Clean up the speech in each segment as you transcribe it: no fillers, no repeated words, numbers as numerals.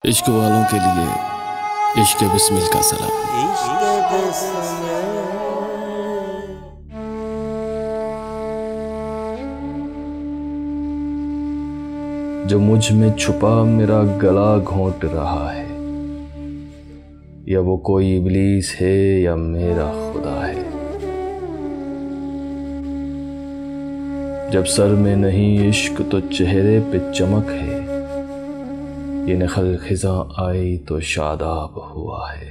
इश्क वालों के लिए इश्क बिस्मिल का सलाम। जो मुझ में छुपा मेरा गला घोंट रहा है, या वो कोई इब्लीस है या मेरा खुदा है। जब सर में नहीं इश्क तो चेहरे पे चमक है, ये नखल खिज़ां आई तो शादाब हुआ है।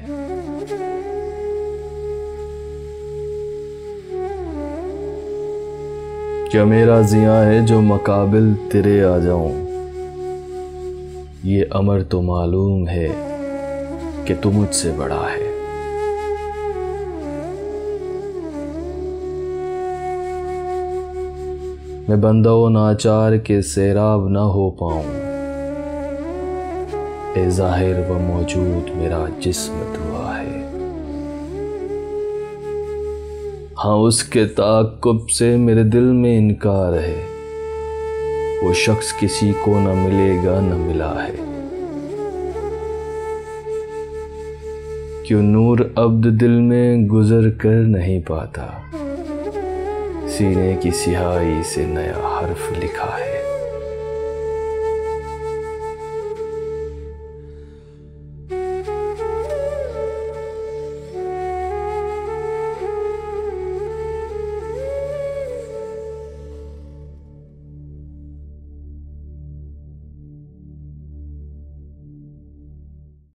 क्या मेरा जिया है जो मकाबिल तेरे आ जाऊं, ये अमर तो मालूम है कि तू मुझसे बड़ा है। मैं बंदा व नाचार के सैराब ना हो पाऊं, ए ज़ाहिर व मौजूद मेरा जिस्म दुआ है। हाँ, उसके ताक़ुब से मेरे दिल में इनकार है, वो शख्स किसी को न मिलेगा न मिला है। क्यों नूर अब्द दिल में गुजर कर नहीं पाता, सीने की सिहाई से नया हर्फ लिखा है।